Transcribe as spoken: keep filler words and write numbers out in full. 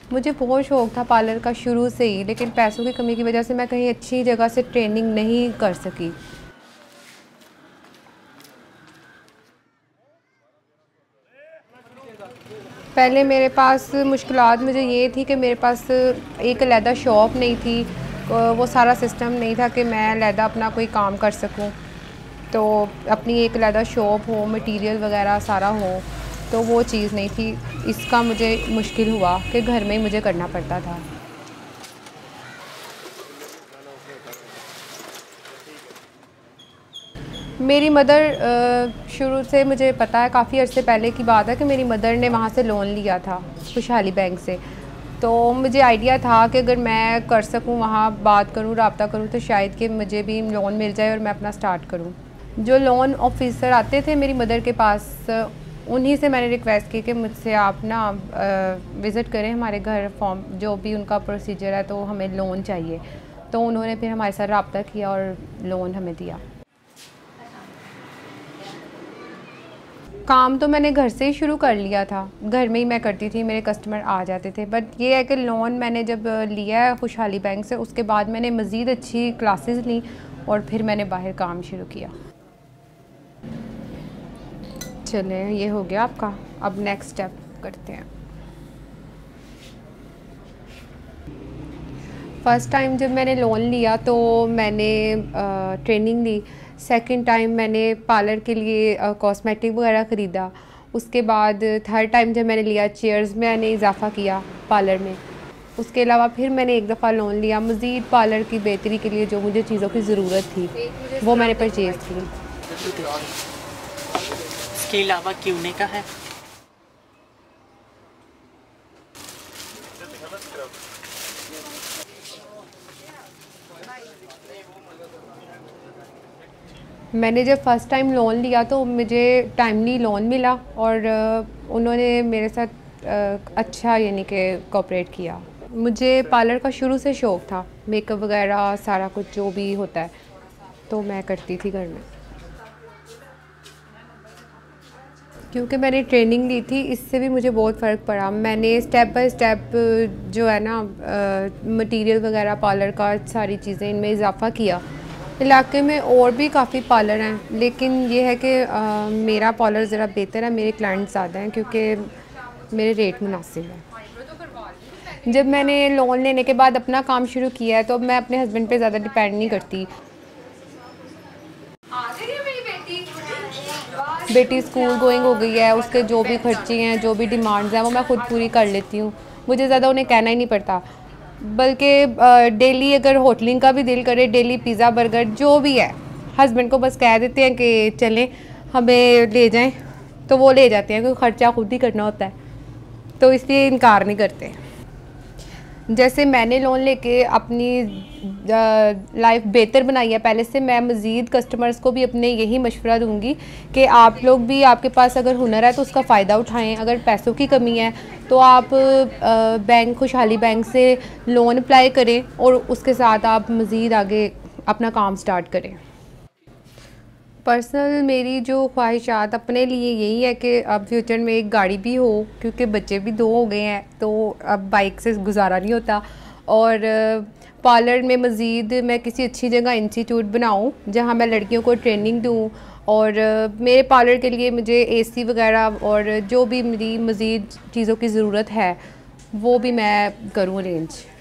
मुझे बहुत शौक़ था पार्लर का शुरू से ही, लेकिन पैसों की कमी की वजह से मैं कहीं अच्छी जगह से ट्रेनिंग नहीं कर सकी। पहले मेरे पास मुश्किलात मुझे ये थी कि मेरे पास एक अलहदा शॉप नहीं थी, वो सारा सिस्टम नहीं था कि मैं अलहदा अपना कोई काम कर सकूं। तो अपनी एक अलहदा शॉप हो, मटेरियल वगैरह सारा हो, तो वो चीज़ नहीं थी। इसका मुझे मुश्किल हुआ कि घर में ही मुझे करना पड़ता था। मेरी मदर शुरू से मुझे पता है, काफ़ी अर्से पहले की बात है कि मेरी मदर ने वहाँ से लोन लिया था, खुशहाली बैंक से। तो मुझे आइडिया था कि अगर मैं कर सकूँ, वहाँ बात करूँ, रब्ता करूँ, तो शायद कि मुझे भी लोन मिल जाए और मैं अपना स्टार्ट करूँ। जो लोन ऑफिसर आते थे मेरी मदर के पास, उन्हीं से मैंने रिक्वेस्ट की कि मुझसे आप ना विज़िट करें हमारे घर, फॉर्म जो भी उनका प्रोसीजर है, तो हमें लोन चाहिए। तो उन्होंने फिर हमारे साथ रब्ता किया और लोन हमें दिया। काम तो मैंने घर से ही शुरू कर लिया था, घर में ही मैं करती थी, मेरे कस्टमर आ जाते थे। बट ये है कि लोन मैंने जब लिया है खुशहाली बैंक से, उसके बाद मैंने मज़ीद अच्छी क्लासेस ली और फिर मैंने बाहर काम शुरू किया। चले, ये हो गया आपका, अब नेक्स्ट स्टेप करते हैं। फ़र्स्ट टाइम जब मैंने लोन लिया तो मैंने ट्रेनिंग ली। सेकंड टाइम मैंने पार्लर के लिए कॉस्मेटिक वगैरह ख़रीदा। उसके बाद थर्ड टाइम जब मैंने लिया, चेयर्स में मैंने इजाफ़ा किया पार्लर में। उसके अलावा फिर मैंने एक दफ़ा लोन लिया मज़ीद पार्लर की बेहतरी के लिए, जो मुझे चीज़ों की ज़रूरत थी वो मैंने परचेज़ की। इसके अलावा क्यूने का है। मैंने जब फ़र्स्ट टाइम लोन लिया तो मुझे टाइमली लोन मिला और उन्होंने मेरे साथ अच्छा यानी कि कोऑपरेट किया। मुझे पार्लर का शुरू से शौक़ था, मेकअप वगैरह सारा कुछ जो भी होता है तो मैं करती थी घर में। क्योंकि मैंने ट्रेनिंग ली थी, इससे भी मुझे बहुत फ़र्क पड़ा। मैंने स्टेप बाय स्टेप जो है ना मटेरियल वगैरह पार्लर का सारी चीज़ें इनमें इजाफ़ा किया। इलाके में और भी काफ़ी पार्लर हैं, लेकिन ये है कि आ, मेरा पार्लर ज़रा बेहतर है, मेरे क्लाइंट ज़्यादा हैं क्योंकि मेरे रेट मुनासिब है। जब मैंने लोन लेने के बाद अपना काम शुरू किया है तो मैं अपने हस्बैंड पे ज़्यादा डिपेंड नहीं करती। बेटी स्कूल गोइंग हो गई है, उसके जो भी खर्चे हैं, जो भी डिमांड्स हैं, वो मैं ख़ुद पूरी कर लेती हूँ। मुझे ज़्यादा उन्हें कहना ही नहीं पड़ता। बल्कि डेली अगर होटलिंग का भी दिल करे, डेली पिज़्ज़ा बर्गर जो भी है, हस्बैंड को बस कह देते हैं कि चलें हमें ले जाएं, तो वो ले जाते हैं, क्योंकि ख़र्चा खुद ही करना होता है, तो इसलिए इनकार नहीं करते। जैसे मैंने लोन लेके अपनी लाइफ बेहतर बनाई है पहले से, मैं मज़ीद कस्टमर्स को भी अपने यही मशवरा दूंगी कि आप लोग भी, आपके पास अगर हुनर है तो उसका फ़ायदा उठाएं। अगर पैसों की कमी है तो आप बैंक, खुशहाली बैंक से लोन अप्लाई करें और उसके साथ आप मज़ीद आगे अपना काम स्टार्ट करें। पर्सनल मेरी जो ख्वाहिशात अपने लिए यही है कि अब फ्यूचर में एक गाड़ी भी हो, क्योंकि बच्चे भी दो हो गए हैं तो अब बाइक से गुजारा नहीं होता। और पार्लर में मज़ीद मैं किसी अच्छी जगह इंस्टीट्यूट बनाऊं जहां मैं लड़कियों को ट्रेनिंग दूं, और मेरे पार्लर के लिए मुझे एसी वगैरह और जो भी मेरी मज़ीद चीज़ों की ज़रूरत है वो भी मैं करूं अरेंज।